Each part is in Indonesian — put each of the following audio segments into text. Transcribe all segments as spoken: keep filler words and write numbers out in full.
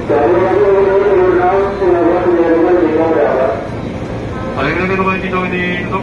Paling lagi kembali dito ditutup.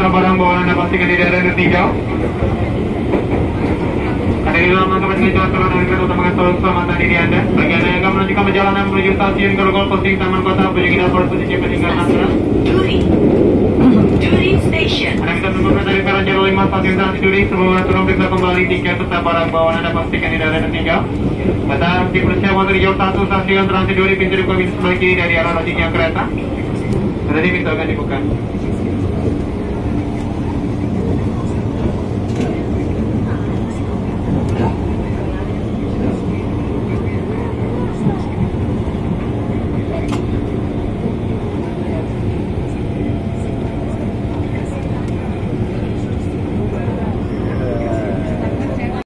serta barang bawaan Anda pastikan di daerah Nurtijau. Ada di dalam langkah penjaga turun dari kereta utama selalu keselamatan diri Anda. Bagi Anda yang akan melanjutkan perjalanan menuju stasiun Grogol Posting Taman Kota, Bojong Dapur posisi peninggalan Astra. Duri, Duri Station. Anda bisa menurunkan dari peron jalur lima stasiun Trans Duri sebelum turun periksa kembali tiket serta barang bawaan Anda pastikan di daerah Nurtijau. Batas dipersiapkan waktu di jauh satu stasiun Trans Duri pintu dibuka pintu sebelah kiri dari arah lajurnya kereta. Nanti pintu akan dibuka.